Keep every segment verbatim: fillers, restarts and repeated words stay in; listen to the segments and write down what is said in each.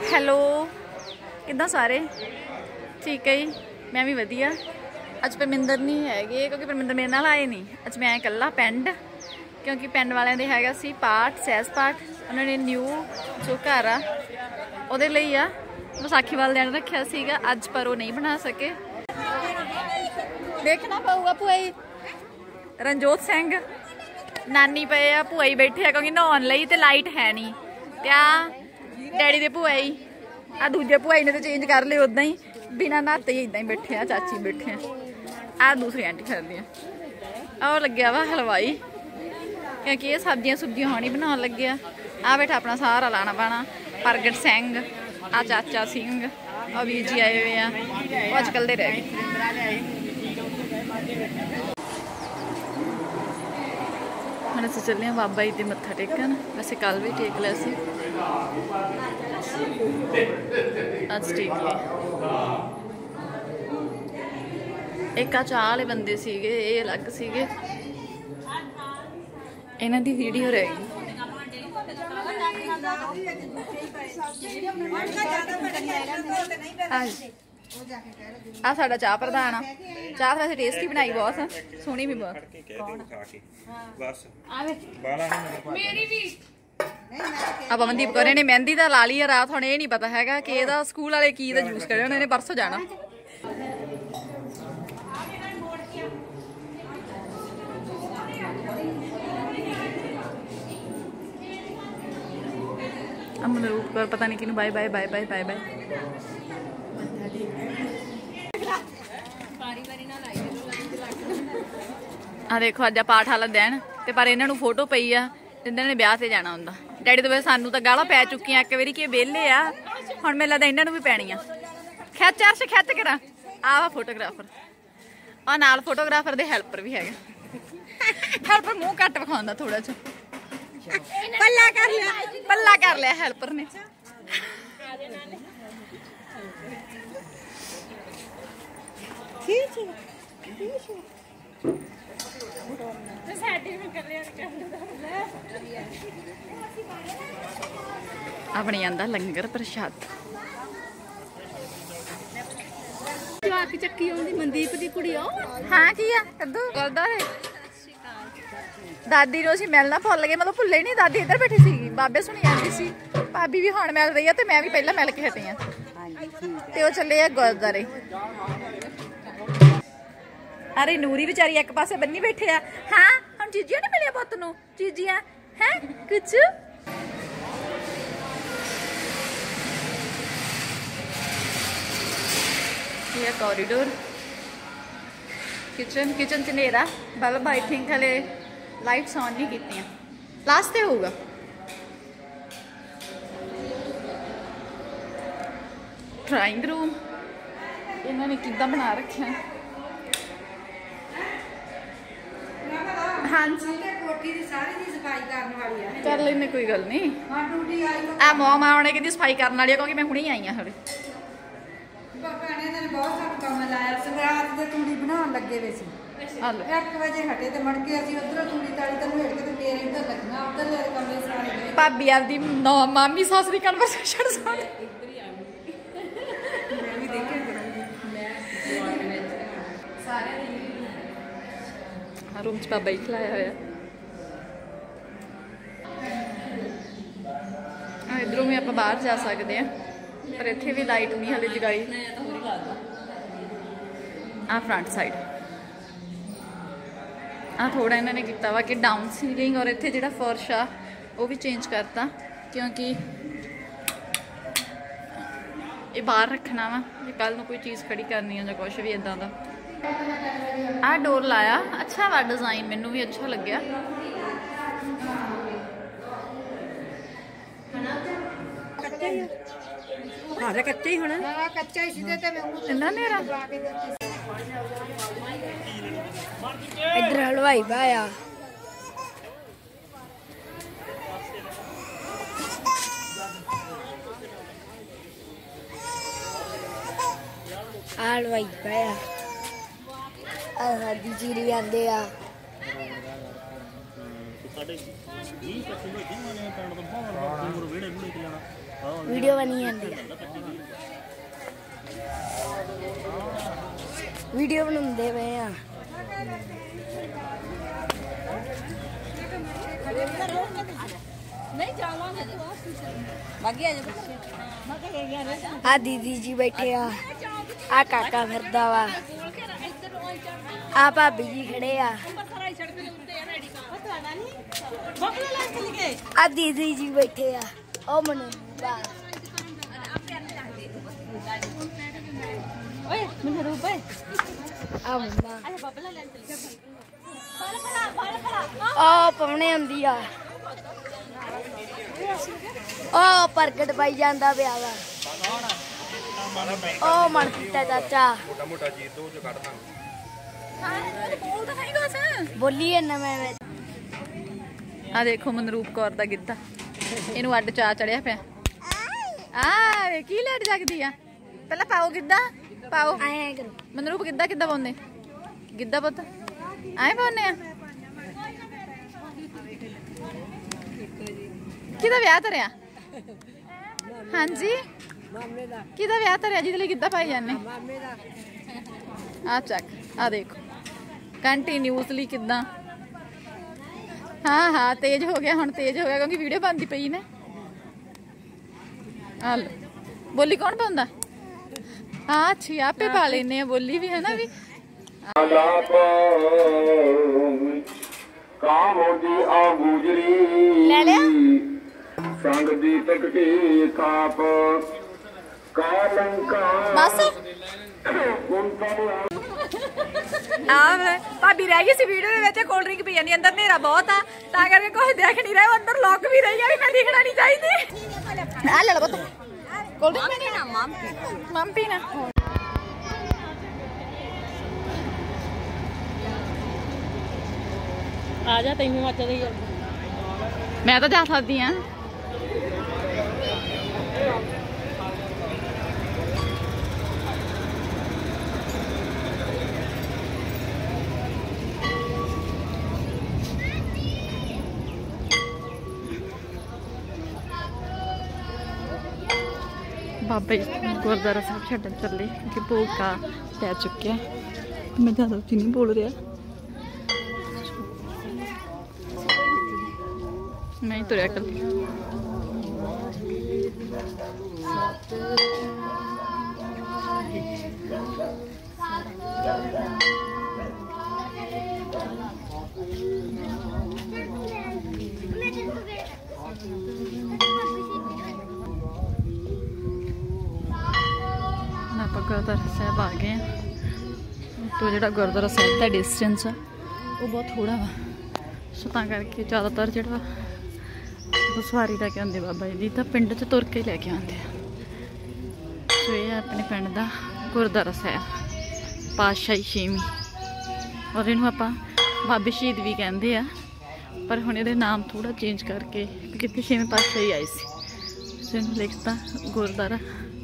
Hello, ਕਿੱਦਾਂ ਸਾਰੇ? ਠੀਕ ਹੈ ਜੀ, ਮੈਂ ਵੀ ਵਧੀਆ। ਅੱਜ ਪਰਮਿੰਦਰ ਨਹੀਂ ਹੈਗੇ ਕਿਉਂਕਿ ਪਰਮਿੰਦਰ ਮੇਰੇ ਨਾਲ ਆਏ ਨਹੀਂ। ਅੱਜ ਮੈਂ ਇਕੱਲਾ ਪਿੰਡ, ਕਿਉਂਕਿ ਪਿੰਡ ਵਾਲਿਆਂ ਦੇ ਹੈਗਾ ਸੀ ਪਾਠ, ਸਹਿਜ ਪਾਠ। ਉਹਨਾਂ ਨੇ ਨਿਊ ਜੋ ਘਰ ਆ ਉਹਦੇ ਲਈ ਆ ਵਿਸਾਖੀ ਵਾਲੇ ਦਿਨ ਰੱਖਿਆ ਸੀਗਾ ਅੱਜ, ਪਰ ਉਹ ਨਹੀਂ ਬਣਾ ਸਕੇ। ਦੇਖਣਾ ਪਊਗਾ। ਭੂਆ ਜੀ ਰਣਜੋਤ ਸਿੰਘ ਨਾਨੀ ਪਏ ਆ, ਭੂਆ ਜੀ ਬੈਠੇ ਆ ਕਿਉਂਕਿ ਨਹਾਉਣ ਲਈ, ਤੇ ਲਾਈਟ ਹੈ ਨਹੀਂ। ਤੇ ਆ ਡੈਡੀ ਦੇ ਭੂਆ ਜੀ, ਆ ਦੂਜੇ ਭੂਆ ਜੀ ਨੇ ਤਾਂ ਚੇਂਜ ਕਰ ਲਏ ਉਦਾਂ ਹੀ, ਬਿਨਾਂ ਨਹਾਤੇ ਹੀ ਇੱਦਾਂ ਹੀ ਬੈਠੇ ਆ। ਚਾਚੀ ਬੈਠੇ ਆ, ਆ ਦੂਸਰੀ ਆਂਟੀ ਖੜਦੀਆਂ। ਉਹ ਲੱਗਿਆ ਵਾ ਹਲਵਾਈ, ਕਿਉਂਕਿ ਇਹ ਸਬਜ਼ੀਆਂ ਸੁਬਜ਼ੀਆਂ ਹੋਣੀ ਬਣਾਉਣ ਲੱਗਿਆ। ਆ ਬੈਠਾ ਆਪਣਾ ਸਾਰਾ ਲਾਣਾ ਪਾਣਾ ਪ੍ਰਗਟ ਸਿੰਘ, ਆ ਚਾਚਾ ਸਿੰਘ, ਆ ਵੀਰ ਜੀ ਆਏ ਹੋਏ ਆ। ਉਹ ਅੱਜ ਕੱਲ੍ਹ ਦੇ ਰਹਿ ਗਏ। ਹੁਣ ਅਸੀਂ ਚੱਲੇ ਹਾਂ ਬਾਬਾ ਜੀ ਦੇ ਮੱਥਾ ਟੇਕਣ। ਵੈਸੇ ਕੱਲ੍ਹ ਵੀ ਟੇਕ ਲਿਆ ਸੀ, ਅੱਜ ਟੇਕ ਲਿਆ। ਇੱਕ ਆ ਚਾਹ ਵਾਲੇ ਬੰਦੇ ਸੀਗੇ, ਇਹ ਅਲੱਗ ਸੀਗੇ। ਇਹਨਾਂ ਦੀ ਵੀਡੀਓ ਰਹਿ ਗਈ। ਆ ਸਾਡਾ ਚਾਹ ਪ੍ਰਧਾਨ ਆ। ਚਾਹ ਵੈਸੇ ਟੇਸਟੀ ਬਣਾਈ, ਬਹੁਤ ਸੋਹਣੀ ਵੀ ਬਹੁਤ। ਆ ਪਵਨਦੀਪ ਕੌਰ ਨੇ ਮਹਿੰਦੀ ਦਾ ਲਾ ਲਈ ਆ ਰਾਤ। ਹੁਣ ਇਹ ਨਹੀਂ ਪਤਾ ਹੈਗਾ ਕਿ ਇਹਦਾ ਸਕੂਲ ਵਾਲੇ ਕੀ ਦਾ ਯੂਜ਼ ਕਰਿਆ। ਉਹਨਾਂ ਨੇ ਪਰਸੋਂ ਜਾਣਾ। ਅਮਨਰੂਪ ਕੌਰ ਪਤਾ ਨਹੀਂ ਕਿਹਨੂੰ bye bye bye bye bye bye. ਆ ਦੇਖੋ ਅੱਜ ਆ ਪਾਠ ਵਾਲਾ ਦਿਨ, ਤੇ ਪਰ ਇਹਨਾਂ ਨੂੰ ਫੋਟੋ ਪਈ ਆ ਜਿੰਨਾਂ ਨੇ ਵਿਆਹ ਤੇ ਜਾਣਾ ਹੁੰਦਾ। ਡੈਡੀ ਤੋਂ ਵੈਸੇ ਸਾਨੂੰ ਤਾਂ ਗਾਲਾਂ ਪੈ ਚੁੱਕੀਆਂ ਇੱਕ ਵਾਰੀ ਕਿ ਵਿਹਲੇ ਆ। ਹੁਣ ਮੈਨੂੰ ਲੱਗਦਾ ਇਹਨਾਂ ਨੂੰ ਵੀ ਪੈਣੀਆਂ। ਖਿੱਚ ਅਰਸ਼ ਖਿੱਚ ਕਰਾਂ। ਆ ਵਾ ਫੋਟੋਗ੍ਰਾਫਰ, ਆ ਨਾਲ ਫੋਟੋਗ੍ਰਾਫਰ ਦੇ ਹੈਲਪਰ ਵੀ ਹੈਗਾ। ਹੈਲਪਰ ਮੂੰਹ ਘੱਟ ਵਿਖਾਉਂਦਾ ਥੋੜਾ ਜਿਹਾ। ਪੱਲਾ ਕਰ ਲਿਆ, ਪੱਲਾ ਕਰ ਲਿਆ ਹੈਲਪਰ ਨੇ। ਆਪਣੀ ਆਂਦਾ ਲੰਗਰ ਪ੍ਰਸ਼ਾਦ। ਜਵਾਕ ਚੱਕੀ ਆਉਂਦੀ ਮਨਦੀਪ ਦੀ ਕੁੜੀ। ਹਾਂ ਕੀ ਆ ਕੱਦੂ ਕਰਦਾ ਹੈ। ਦਾਦੀ ਨੂੰ ਅਸੀਂ ਮਿਲਣਾ ਭੁੱਲ ਗਏ, ਮਤਲਬ ਭੁੱਲੇ ਨਹੀਂ। ਦਾਦੀ ਇੱਧਰ ਬੈਠੀ ਸੀਗੀ, ਬਾਬੇ ਸੁਣੀ ਜਾਂਦੀ ਸੀ। ਭਾਬੀ ਵੀ ਹੁਣ ਮਿਲ ਰਹੀ ਆ, ਤੇ ਮੈਂ ਵੀ ਪਹਿਲਾਂ ਮਿਲ ਕੇ ਹਟੀ ਆ। ਤੇ ਉਹ ਚੱਲੇ ਆ ਗੁਰਦੁਆਰੇ। ਅਰੇ ਨੂਰੀ ਵਿਚਾਰੀ ਇੱਕ ਪਾਸੇ ਬੰਨੀ ਬੈਠੇ ਆ। ਹਾਂ ਹੁਣ ਚੀਜ਼ੀਆਂ ਨੀ ਮਿਲਿਆ ਪੁੱਤ ਨੂੰ? ਚੀਜ਼ੀਆਂ ਹੈ ਕੁਛ? ਇਹ ਕੋਰੀਡੋਰ, ਕਿਚਨ। ਕਿਚਨ ਚ ਨੇਰਾ ਬਲਬ ਆਈ ਥਿੰਕ ਹਲੇ ਲਾਈਟਸ ਆਨ ਨਹੀਂ ਕੀਤੀਆਂ। ਲਾਸਟ ਤੇ ਹੋਊਗਾ। ਡਰਾਇੰਗ ਰੂਮ ਇਹਨਾਂ ਨੇ ਕਿੱਦਾਂ ਬਣਾ ਰੱਖਿਆ। ਹਾਂਜੀ ਕੋਠੀ ਦੀ ਸਾਰੀ ਦੀ ਸਫਾਈ ਕਰਨ ਵਾਲੀ ਆ। ਕਰ ਲੈਨੇ, ਕੋਈ ਗੱਲ ਨਹੀਂ। ਆ ਮੋਮਾ ਉਹਨੇ ਕਹਿੰਦੀ ਸਫਾਈ ਕਰਨ ਵਾਲੀ ਆ, ਕਿਉਂਕਿ ਮੈਂ ਹੁਣੇ ਆਈ ਆ ਹਲੇ। ਭੈਣੇ ਨੇ ਬਹੁਤ ਸਾਰਾ ਕੰਮ ਲਾਇਆ। ਸਗਰਾਤ ਦੇ ਤੂੜੀ ਬਣਾਉਣ ਲੱਗੇ ਵੇ ਸੀ। ਇੱਕ ਵਜੇ ਹਟੇ ਤੇ ਮੁੜ ਕੇ ਅਸੀਂ ਉਧਰੋਂ ਤੂੜੀ ਤਾਲੀ ਤੋਂ ਵੇੜ ਕੇ ਤੇ ਫੇਰ ਇੱਧਰ ਲੱਗਣਾ। ਉਧਰ ਲੈ ਕਮਰੇ ਸਾਰੇ ਗਏ। ਭਾਬੀ ਆਪਦੀ ਮਾਮੀ ਸੱਸ ਦੀ ਕਨਵਰਸੇਸ਼ਨ ਸੁਣ। ਮੈਂ ਵੀ ਦੇਖਿਆ ਕਰਾਂਗੀ। ਸਾਰੇ ਰੂਮ ਚ ਬਾਬਾ ਹੀ ਖਲਾਇਆ ਹੋਇਆ। ਇਧਰੋਂ ਵੀ ਆਪਾਂ ਬਾਹਰ ਜਾ ਸਕਦੇ ਆ, ਪਰ ਇੱਥੇ ਵੀ ਲਾਈਟ ਨਹੀਂ ਹਲੇ ਜਗਾਈ। ਆ ਫਰੰਟ ਸਾਈਡ ਆ ਥੋੜਾ ਇਹਨਾਂ ਨੇ ਕੀਤਾ ਵਾ ਕਿ ਡਾਊਨ ਸੀਲਿੰਗ, ਔਰ ਇੱਥੇ ਜਿਹੜਾ ਫਰਸ਼ ਆ ਉਹ ਵੀ ਚੇਂਜ ਕਰਤਾ, ਕਿਉਂਕਿ ਇਹ ਬਾਹਰ ਰੱਖਣਾ ਵਾ ਜੇ ਕੱਲ ਨੂੰ ਕੋਈ ਚੀਜ਼ ਖੜੀ ਕਰਨੀ ਆ ਜਾਂ ਕੁਛ ਵੀ ਇਦਾਂ ਦਾ। ਆ ਡੋਰ ਲਾਇਆ, ਅੱਛਾ ਵਾ ਡਿਜ਼ਾਈਨ, ਮੈਨੂੰ ਵੀ ਅੱਛਾ ਲੱਗਿਆ। ਹਾਂ ਤੇ ਕੱਚਾ ਹੀ ਹੋਣਾ। ਹਾਂ ਕੱਚਾ ਹੀ ਸੀ ਤੇ ਮੈਂ ਉਹ ਇੰਨਾ ਨੇਰਾ। ਇੱਧਰ ਹਲਵਾਈ ਪਾਇਆ। ਹਲਵਾਈ ਪਾਇਆ। ਆ ਦੀ ਜੀਰੀ ਆਂਦੇ ਆ। ਸਾਡੇ ਵੀਹ ਪੱਚੀ ਬੈਠੇ ਨੇ ਪਿੰਡ ਤੋਂ ਬਹੁਤ ਦੂਰ ਵਿਹੜੇ ਵਿਹੜੇ ਚ ਜਾਣਾ। वीडियो बनी जाती है वीडियो बनाते पे हैं आ दीदी जी बैठे आ आ काका फिरदा वा आ भाभी जी खड़े आ आ दीदी जी बैठे आ ओ मनु आ पवने आंदी आ ओ प्रगट पाई जांदा पिया वा ओ मनकीता चाचा मोटा मोटा जी दो जो काट दा बोल ਤਾਂ ਸਹੀ ਕੁਛ ਬੋਲੀਏ ਨਾ ਮੈਂ ਆ ਦੇਖੋ ਮਨਰੂਪ ਕੌਰ ਦਾ ਗਿੱਧਾ ਇਹਨੂੰ ਅੱਡ ਚਾ ਚੜਿਆ ਪਿਆ ਆ ਕੀ ਲੈਟ ਜਗਦੀ ਆ ਪਹਿਲਾਂ ਪਾਓ ਗਿੱਧਾ ਪਾਓ ਆਏ ਕਰੋ ਮਨਰੂਪ ਗਿੱਧਾ ਕਿੱਦਾਂ ਪਾਉਂਦੇ ਗਿੱਧਾ ਪੁੱਤ ਆਏ ਪਾਉਂਦੇ ਆ ਕਿਹਦਾ ਵਿਆਹ ਧਰਿਆ ਹਾਂਜੀ ਮਾਮੇ ਦਾ ਕਿਹਦਾ ਵਿਆਹ ਧਰਿਆ ਜਿਹਦੇ ਲਈ ਗਿੱਧਾ ਪਾਈ ਜਾਂਦੇ ਮਾਮੇ ਦਾ ਆ ਚੱਕ ਆ ਦੇਖੋ ਕੰਟੀਨਿਊਸਲੀ ਕਿੱਦਾਂ हाँ हाँ तेज हो गया हम तेज हो गया क्योंकि वीडियो बनती पई ने आ लो बोली कौन पाउंदा हाँ अच्छी आपे पा लेने बोली भी है ना भी ले लिया बस भाभी रह गई सी वीडियो में कोल्ड ड्रिंक पी जानी अंदर नेरा बहुत आ ता करके कुछ देख नहीं रहे अंदर लॉक भी रही है मैं दिखना नहीं चाहिए आ ले लो पुत्त कोल्ड ड्रिंक पीनी ना मम मम पीना आ जा तैनू मच रही है मैं तो जा सकती हां बाबा गुरुद्वारा साहब छड्डन चले क्योंकि भोग का पै चुके मैं ज़्यादा उच्ची नहीं बोल रहा मैं ही तुरया कल गुरुद्वारा साहब आ गए तो जो गुरुद्वारा साहब का डिस्टेंस है वो बहुत थोड़ा वा सो करके ज़्यादातर जो सवारी लैके आते बाबा जी तो पिंड च तुर के लैके आते सो ये अपने पिंड का गुरुद्वारा साहब पातशाही छेवीं और इनू आप बाबे शहीद भी कहते हैं पर हुण ये नाम थोड़ा चेंज करके कितने छेवीं पातशाही आई सी सो इन्हूं लिखता गुरुद्वारा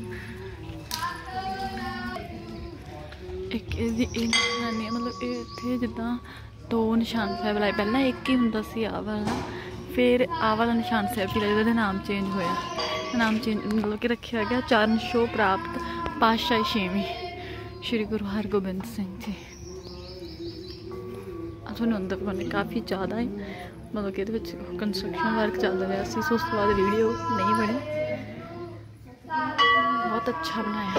एक निशानी मतलब इतने जिदा दो निशान साहब लाए पहला एक ही होंदा सी आ वाला फिर आ वाला निशान साहब जी लाए नाम चेंज होया नाम चेंज मतलब कि रखा गया चरण छो प्राप्त पातशाही छेवीं श्री गुरु हरगोबिंद सिंह जी थोड़ा अंदर पाने काफ़ी ज़्यादा है मतलब कि कंस्ट्रक्शन वर्क चल रहा सी सो उस बाद वीडियो नहीं बनी बहुत अच्छा बनाया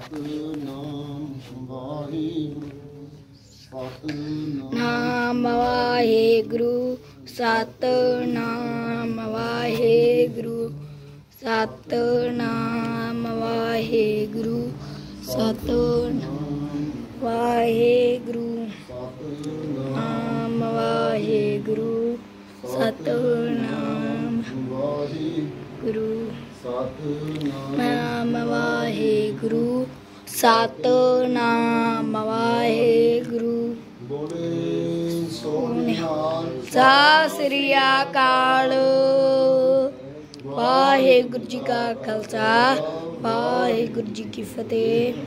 ਸਤਿਨਾਮ ਵਾਹਿਗੁਰੂ ਸਤਿਨਾਮ ਨਾਮ ਵਾਹਿਗੁਰੂ ਸਤਿਨਾਮ ਵਾਹਿਗੁਰੂ ਸਤਿਨਾਮ ਵਾਹਿਗੁਰੂ ਸਤਿਨਾਮ ਵਾਹਿਗੁਰੂ ਨਾਮ ਵਾਹਿਗੁਰੂ ਸਤਿਨਾਮ ਵਾਹਿਗੁਰੂ ਨਾਮ ਵਾਹਿਗੁਰੂ ਸਤਿਨਾਮ ਵਾਹਿਗੁਰੂ ਬੋਲੇ ਸੋਨਿਹਾਲ ਸਤਿ ਸ੍ਰੀ ਅਕਾਲ। ਵਾਹਿਗੁਰੂ ਜੀ ਕਾ ਖਾਲਸਾ ਵਾਹਿਗੁਰੂ ਜੀ ਕੀ ਫਤਿਹ।